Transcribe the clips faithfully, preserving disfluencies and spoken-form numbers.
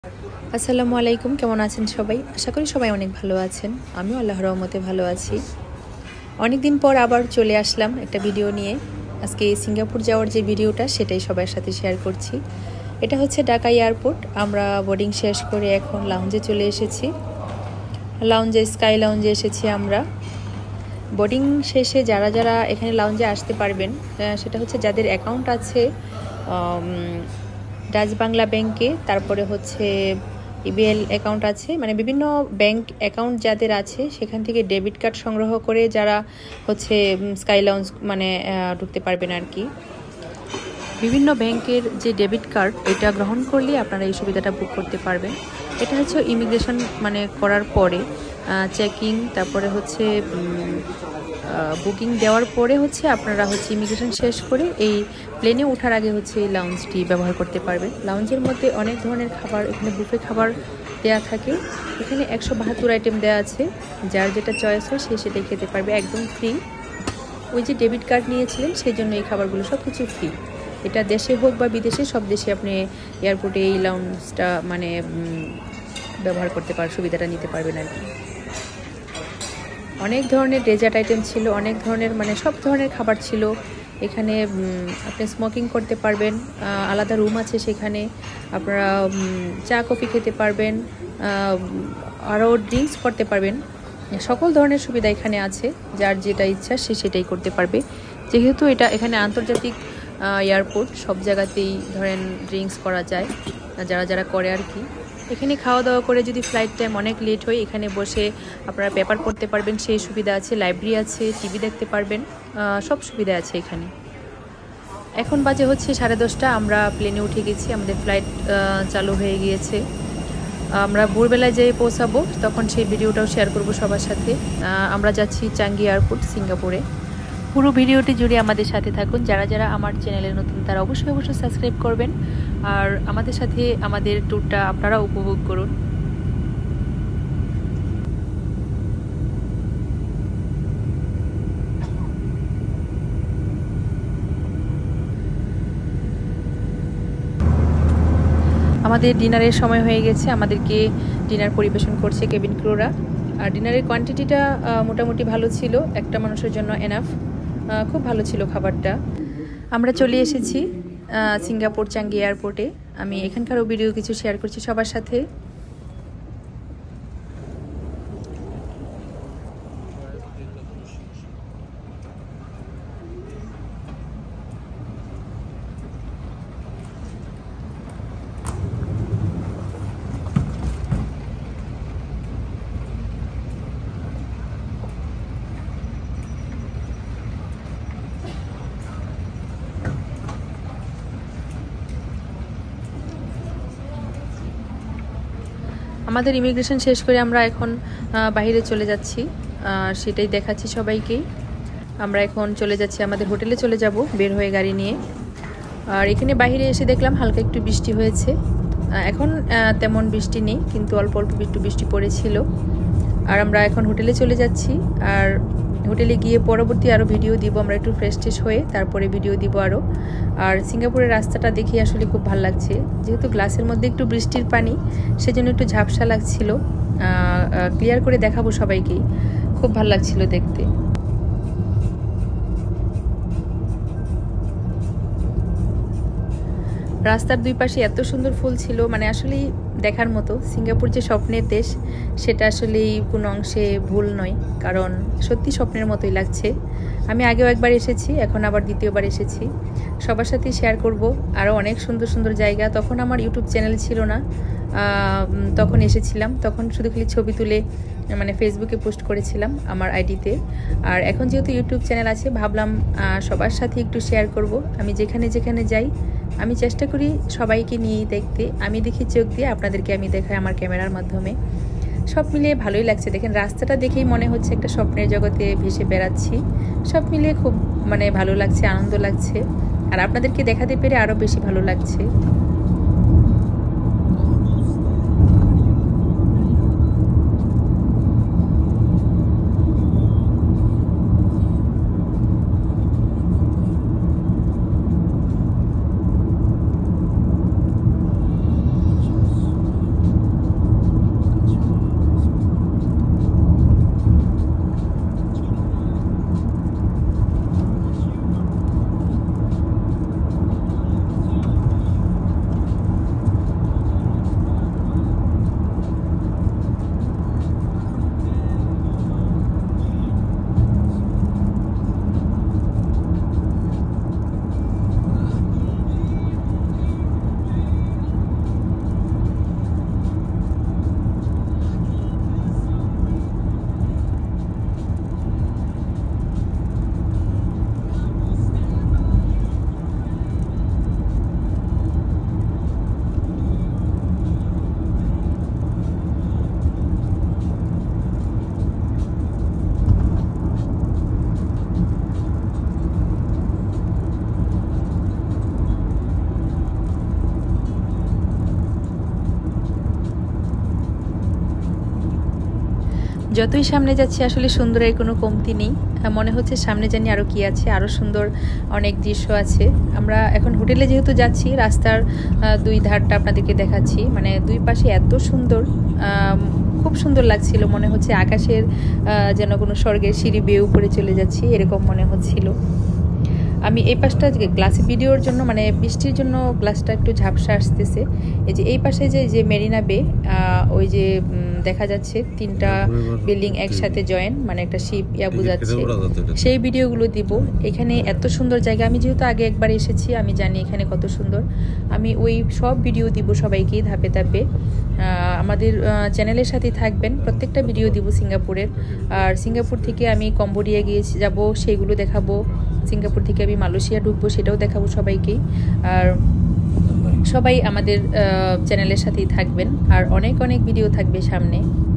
আসসালামু আলাইকুম, কেমন আছেন সবাই? আশা করি সবাই অনেক ভালো আছেন। আমিও আল্লাহর রহমতে ভালো আছি। অনেক দিন পর আবার চলে আসলাম একটা ভিডিও নিয়ে। আজকে সিঙ্গাপুর যাওয়ার যে ভিডিওটা সেটাই সবার সাথে শেয়ার করছি। এটা হচ্ছে ঢাকা এয়ারপোর্ট। আমরা বোর্ডিং শেষ করে এখন লাউঞ্জে চলে এসেছি। লাউঞ্জে স্কাই লাউঞ্জে এসেছি আমরা। বোর্ডিং শেষে যারা যারা এখানে লাউঞ্জে আসতে পারবেন সেটা হচ্ছে যাদের অ্যাকাউন্ট আছে ডাচ বাংলা ব্যাংকে, তারপরে হচ্ছে ইবিএল অ্যাকাউন্ট আছে, মানে বিভিন্ন ব্যাংক অ্যাকাউন্ট যাদের আছে সেখান থেকে ডেবিট কার্ড সংগ্রহ করে যারা হচ্ছে স্কাই লাউঞ্জ মানে ঢুকতে পারবেন আর কি। বিভিন্ন ব্যাংকের যে ডেবিট কার্ড এটা গ্রহণ করলে আপনারা এই সুবিধাটা বুক করতে পারবেন। এটা হচ্ছে ইমিগ্রেশন মানে করার পরে চেকিং, তারপরে হচ্ছে বুকিং দেওয়ার পরে হচ্ছে আপনারা হচ্ছে ইমিগ্রেশন শেষ করে এই প্লেনে ওঠার আগে হচ্ছে এই লাউঞ্জটি ব্যবহার করতে পারবেন। লাউঞ্জের মধ্যে অনেক ধরনের খাবার, এখানে বুফে খাবার দেয়া থাকে। এখানে একশো বাহাত্তর আইটেম দেওয়া আছে, যার যেটা চয়েস হয় সে সেটাই খেতে পারবে, একদম ফ্রি। ওই যে ডেবিট কার্ড নিয়েছিলেন সেই জন্য এই খাবারগুলো সব কিছু ফ্রি। এটা দেশে হোক বা বিদেশে, সব দেশে আপনি এয়ারপোর্টে এই লাউঞ্জটা মানে ব্যবহার করতে পার সুবিধাটা নিতে পারবেন আর কি। অনেক ধরনের ডেজার্ট আইটেম ছিল, অনেক ধরনের মানে সব ধরনের খাবার ছিল এখানে। আপনি স্মোকিং করতে পারবেন, আলাদা রুম আছে সেখানে, আপনারা চা কফি খেতে পারবেন, আরও ড্রিঙ্কস করতে পারবেন। সকল ধরনের সুবিধা এখানে আছে, যার যেটা ইচ্ছা সে সেটাই করতে পারবে। যেহেতু এটা এখানে আন্তর্জাতিক এয়ারপোর্ট, সব জায়গাতেই ধরেন ড্রিঙ্কস করা যায় যারা যারা করে আর কি। এখানে খাওয়া দাওয়া করে যদি ফ্লাইট টাইম অনেক লেট হয় এখানে বসে আপনারা পেপার পড়তে পারবেন, সেই সুবিধা আছে। লাইব্রেরি আছে, টিভি দেখতে পারবেন, সব সুবিধা আছে এখানে। এখন বাজে হচ্ছে সাড়ে দশটা, আমরা প্লেনে উঠে গেছি, আমাদের ফ্লাইট চালু হয়ে গিয়েছে। আমরা ভোরবেলায় যেয়ে পৌঁছাবো, তখন সেই ভিডিওটাও শেয়ার করব সবার সাথে। আমরা যাচ্ছি চাঙ্গি এয়ারপোর্ট সিঙ্গাপুরে। পুরো ভিডিওটি জুড়ে আমাদের সাথে থাকুন। যারা যারা আমার চ্যানেলে নতুন তারা অবশ্যই অবশ্যই সাবস্ক্রাইব করবেন, আর আমাদের সাথে আমাদের ট্যুরটা আপনারা উপভোগ করুন। আমাদের ডিনারের সময় হয়ে গেছে, আমাদেরকে ডিনার পরিবেশন করছে কেবিন ক্রুরা। আর ডিনারের কোয়ান্টিটিটা মোটামুটি ভালো ছিল, একটা মানুষের জন্য এনাফ, খুব ভালো ছিল খাবারটা। আমরা চলে এসেছি সিঙ্গাপুর চাঙ্গি এয়ারপোর্টে। আমি এখানকারও ভিডিও কিছু শেয়ার করছি সবার সাথে। আমাদের ইমিগ্রেশন শেষ করে আমরা এখন বাইরে চলে যাচ্ছি, সেটাই দেখাচ্ছি সবাইকেই। আমরা এখন চলে যাচ্ছি, আমাদের হোটেলে চলে যাব বের হয়ে গাড়ি নিয়ে। আর এখানে বাইরে এসে দেখলাম হালকা একটু বৃষ্টি হয়েছে, এখন তেমন বৃষ্টি নেই, কিন্তু অল্প অল্প একটু বৃষ্টি পড়েছিল। আর আমরা এখন হোটেলে চলে যাচ্ছি, আর হোটেলে গিয়ে পরবর্তী আরও ভিডিও দিব। আমরা একটু ফ্রেশ ট্রেশ হয়ে তারপরে ভিডিও দিব আরও। আর সিঙ্গাপুরের রাস্তাটা দেখে আসলে খুব ভালো লাগছে, যেহেতু গ্লাসের মধ্যে একটু বৃষ্টির পানি, সেজন্য একটু ঝাপসা লাগছিল। ক্লিয়ার করে দেখাবো সবাইকেই, খুব ভালো লাগছিল দেখতে। রাস্তার দুই পাশে এত সুন্দর ফুল ছিল, মানে আসলেই দেখার মতো। সিঙ্গাপুর যে স্বপ্নের দেশ সেটা আসলেই কোনো অংশে ভুল নয়, কারণ সত্যি স্বপ্নের মতোই লাগছে। আমি আগেও একবার এসেছি, এখন আবার দ্বিতীয়বার এসেছি। সবার সাথে শেয়ার করব আরও অনেক সুন্দর সুন্দর জায়গা। তখন আমার ইউটিউব চ্যানেল ছিল না, তখন এসেছিলাম, তখন শুধু খালি ছবি তুলে মানে ফেসবুকে পোস্ট করেছিলাম আমার আইডিতে। আর এখন যেহেতু ইউটিউব চ্যানেল আছে, ভাবলাম সবার সাথে একটু শেয়ার করব। আমি যেখানে যেখানে যাই আমি চেষ্টা করি সবাইকে নিয়েই দেখতে। আমি দেখি চোখ দিয়ে, আপনাদেরকে আমি দেখাই আমার ক্যামেরার মাধ্যমে। সব মিলিয়ে ভালোই লাগছে। দেখেন রাস্তাটা দেখেই মনে হচ্ছে একটা স্বপ্নের জগতে ভেসে বেড়াচ্ছি। সব মিলিয়ে খুব মানে ভালো লাগছে, আনন্দ লাগছে, আর আপনাদেরকে দেখাতে পেরে আরও বেশি ভালো লাগছে। যতই সামনে যাচ্ছি আসলে সুন্দরের কোনো কমতি নেই, মনে হচ্ছে সামনে জানি আরও কি আছে, আরও সুন্দর অনেক দৃশ্য আছে। আমরা এখন হোটেলে যেহেতু যাচ্ছি, রাস্তার দুই ধারটা আপনাদেরকে দেখাচ্ছি, মানে দুই পাশে এত সুন্দর, খুব সুন্দর লাগছিল, মনে হচ্ছে আকাশের যেন কোনো স্বর্গের সিঁড়ি বেয়ে উপরে চলে যাচ্ছি এরকম মনে হচ্ছিল। আমি এই পাশটা গ্লাসে ভিডিওর জন্য মানে বৃষ্টির জন্য গ্লাসটা একটু ঝাপসা আসতেছে। এই যে এই পাশে যে যে মেরিনা বে, ওই যে দেখা যাচ্ছে তিনটা বিল্ডিং একসাথে জয়েন, মানে একটা শিপ ইয়া বোঝাচ্ছে, সেই ভিডিওগুলো দিব। এখানে এত সুন্দর জায়গা, আমি যেহেতু আগে একবার এসেছি আমি জানি এখানে কত সুন্দর। আমি ওই সব ভিডিও দিব সবাইকেই ধাপে ধাপে। আমাদের চ্যানেলের সাথে থাকবেন, প্রত্যেকটা ভিডিও দিব সিঙ্গাপুরের। আর সিঙ্গাপুর থেকে আমি কম্বোডিয়া গিয়েছি যাব, সেইগুলো দেখাবো। সিঙ্গাপুর থেকে আমি মালয়েশিয়া ঢুকবো, সেটাও দেখাবো সবাইকেই। আর সবাই আমাদের চ্যানেলের সাথেই থাকবেন, আর অনেক অনেক ভিডিও থাকবে সামনে।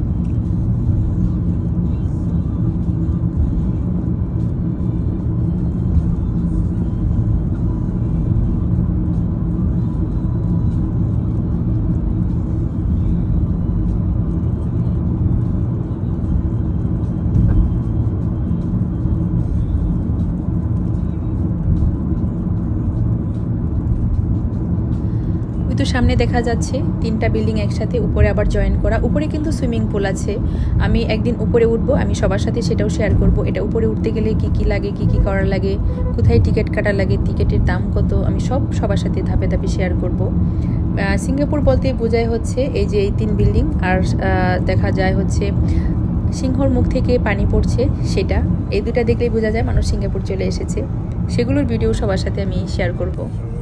তো সামনে দেখা যাচ্ছে তিনটা বিল্ডিং একসাথে, উপরে আবার জয়েন করা। উপরে কিন্তু সুইমিং পুল আছে, আমি একদিন উপরে উঠবো, আমি সবার সাথে সেটাও শেয়ার করব। এটা উপরে উঠতে গেলে কি কি লাগে, কি কি করা লাগে, কোথায় টিকিট কাটা লাগে, টিকিটের দাম কত, আমি সব সবার সাথে ধাপে ধাপে শেয়ার করব। সিঙ্গাপুর বলতে বোঝায় হচ্ছে এই যে এই তিন বিল্ডিং, আর দেখা যায় হচ্ছে সিংহর মুখ থেকে পানি পড়ছে, সেটা এই দুটা দেখলেই বোঝা যায় মানুষ সিঙ্গাপুর চলে এসেছে। সেগুলোর ভিডিও সবার সাথে আমি শেয়ার করব।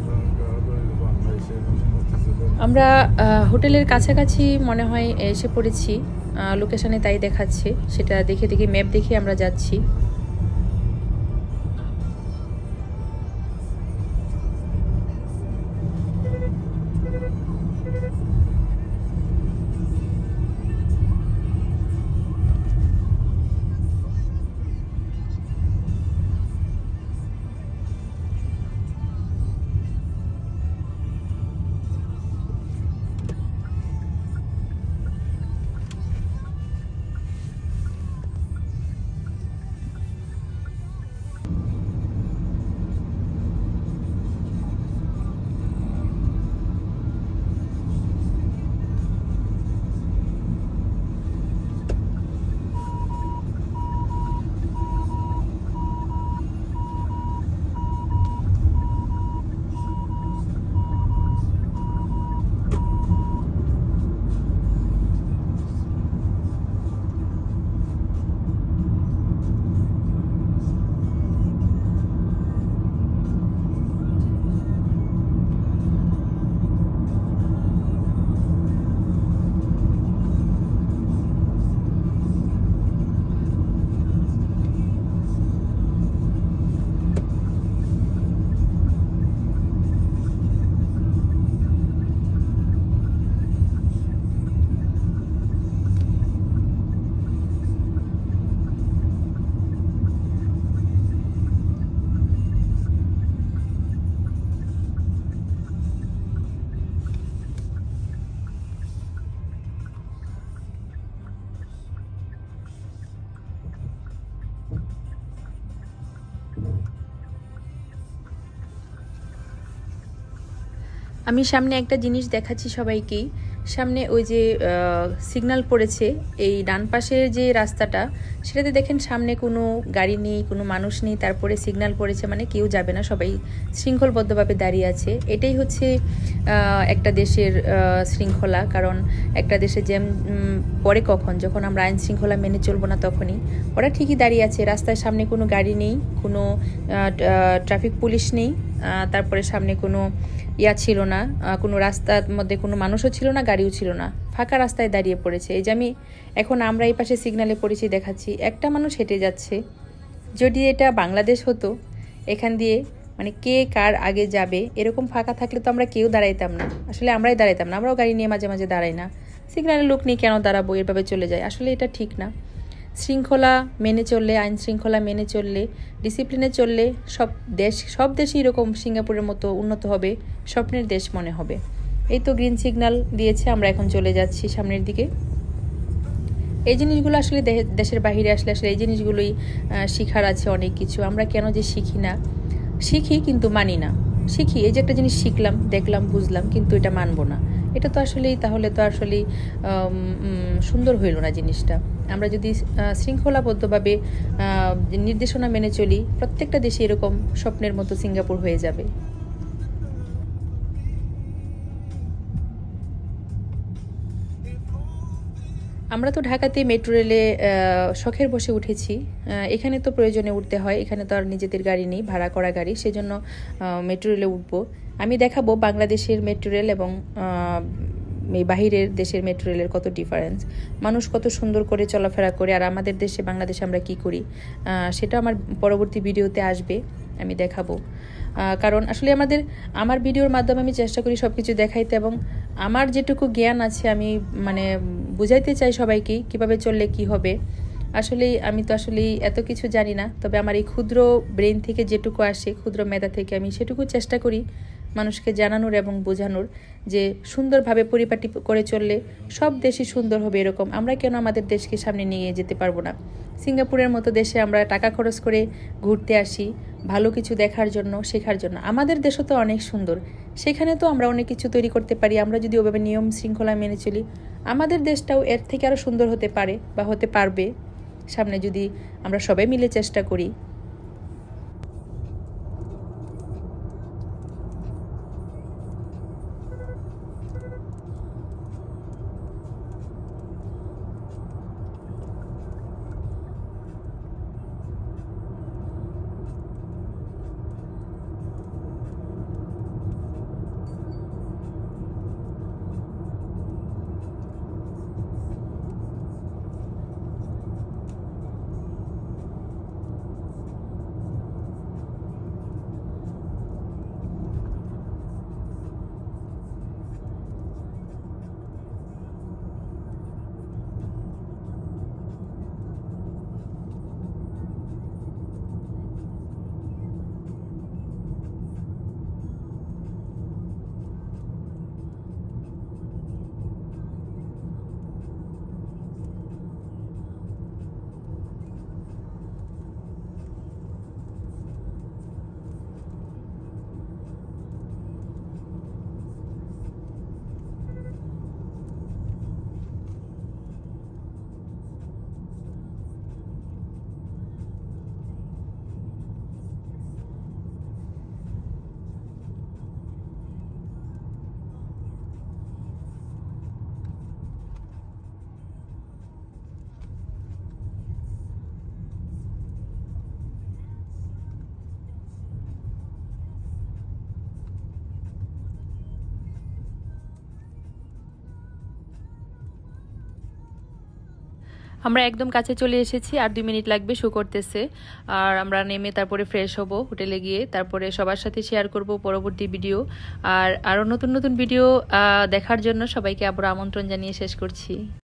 আমরা হোটেলের কাছাকাছি মনে হয় এসে পড়েছি, লোকেশনে তাই দেখাচ্ছে, সেটা দেখে দেখে ম্যাপ দেখে আমরা যাচ্ছি। আমি সামনে একটা জিনিস দেখাচ্ছি সবাইকেই, সামনে ওই যে সিগন্যাল পড়েছে, এই ডান পাশের যে রাস্তাটা, সেটাতে দেখেন সামনে কোনো গাড়ি নেই, কোনো মানুষ নেই, তারপরে সিগন্যাল পড়েছে, মানে কেউ যাবে না, সবাই শৃঙ্খলবদ্ধভাবে দাঁড়িয়ে আছে। এটাই হচ্ছে একটা দেশের শৃঙ্খলা, কারণ একটা দেশে জ্যাম পরে কখন, যখন আমরা আইন শৃঙ্খলা মেনে চলবো না তখনই। ওরা ঠিকই দাঁড়িয়ে আছে, রাস্তার সামনে কোনো গাড়ি নেই, কোনো ট্রাফিক পুলিশ নেই, তারপরে সামনে কোনো ইয়া ছিল না, কোনো রাস্তার মধ্যে কোনো মানুষও ছিল না, গাড়িও ছিল না, ফাঁকা রাস্তায় দাঁড়িয়ে পড়েছে। এই যে আমি এখন আমরা এই পাশে সিগন্যালে পড়েছি দেখাচ্ছি, একটা মানুষ হেঁটে যাচ্ছে। যদি এটা বাংলাদেশ হতো, এখান দিয়ে মানে কে কার আগে যাবে এরকম ফাঁকা থাকলে তো আমরা কেউ দাঁড়াইতাম না, আসলে আমরাই দাঁড়াইতাম না, আমরাও গাড়ি নিয়ে মাঝে মাঝে দাঁড়াই না, সিগন্যালে লোক নিয়ে কেন দাঁড়াবো, এভাবে চলে যায়, আসলে এটা ঠিক না। শৃঙ্খলা মেনে চললে, আইন শৃঙ্খলা মেনে চললে, ডিসিপ্লিনে চললে সব দেশ সব দেশই এরকম সিঙ্গাপুরের মতো উন্নত হবে, স্বপ্নের দেশ মনে হবে। এই তো গ্রিন সিগন্যাল দিয়েছে, আমরা এখন চলে যাচ্ছি সামনের দিকে। এই জিনিসগুলো আসলে দেশের বাইরে আসলে আসলে এই জিনিসগুলোই শেখার আছে অনেক কিছু। আমরা কেন যে শিখি না, শিখি কিন্তু মানি না। শিখি, এই যে একটা জিনিস শিখলাম, দেখলাম, বুঝলাম, কিন্তু এটা মানবো না, এটা তো আসলেই তাহলে তো আসলেই সুন্দর হইল না জিনিসটা। আমরা যদি শৃঙ্খলাবদ্ধভাবে নির্দেশনা মেনে চলি, প্রত্যেকটা দেশে এরকম স্বপ্নের মতো সিঙ্গাপুর হয়ে যাবে। আমরা তো ঢাকাতে মেট্রো রেলে শখের বসে উঠেছি। এখানে তো প্রয়োজনে উঠতে হয়, এখানে তো আর নিজেদের গাড়ি নেই, ভাড়া করা গাড়ি, সেজন্য মেট্রো রেলে উঠবো। আমি দেখাবো বাংলাদেশের মেট্রো রেল এবং এই বাহিরের দেশের মেট্রো রেলের কত ডিফারেন্স, মানুষ কত সুন্দর করে চলাফেরা করে, আর আমাদের দেশে বাংলাদেশে আমরা কি করি সেটা আমার পরবর্তী ভিডিওতে আসবে, আমি দেখাবো। কারণ আসলে আমাদের আমার ভিডিওর মাধ্যমে আমি চেষ্টা করি সব কিছু দেখাইতে, এবং আমার যেটুকু জ্ঞান আছে আমি মানে বুঝাইতে চাই সবাইকেই কীভাবে চললে কি হবে। আসলেই আমি তো আসলেই এত কিছু জানি না, তবে আমার এই ক্ষুদ্র ব্রেন থেকে যেটুকু আসে, ক্ষুদ্র মেধা থেকে আমি সেটুকু চেষ্টা করি মানুষকে জানানোর এবং বোঝানোর, যে সুন্দরভাবে পরিপাটি করে চললে সব দেশই সুন্দর হবে। এরকম আমরা কেন আমাদের দেশকে সামনে নিয়ে যেতে পারবো না? সিঙ্গাপুরের মতো দেশে আমরা টাকা খরচ করে ঘুরতে আসি ভালো কিছু দেখার জন্য, শেখার জন্য। আমাদের দেশও তো অনেক সুন্দর, সেখানে তো আমরা অনেক কিছু তৈরি করতে পারি। আমরা যদি ওভাবে নিয়ম শৃঙ্খলা মেনে চলি, আমাদের দেশটাও এর থেকে আরও সুন্দর হতে পারে বা হতে পারবে সামনে, যদি আমরা সবাই মিলে চেষ্টা করি। আমরা একদম কাছে চলে এসেছি, আর দুই মিনিট লাগবে, শো করতেছে। আর আমরা নেমে তারপরে ফ্রেশ হব হোটেলে গিয়ে, তারপরে সবার সাথে শেয়ার করব পরবর্তী ভিডিও। আর আরও নতুন নতুন ভিডিও দেখার জন্য সবাইকে আবার আমন্ত্রণ জানিয়ে শেষ করছি।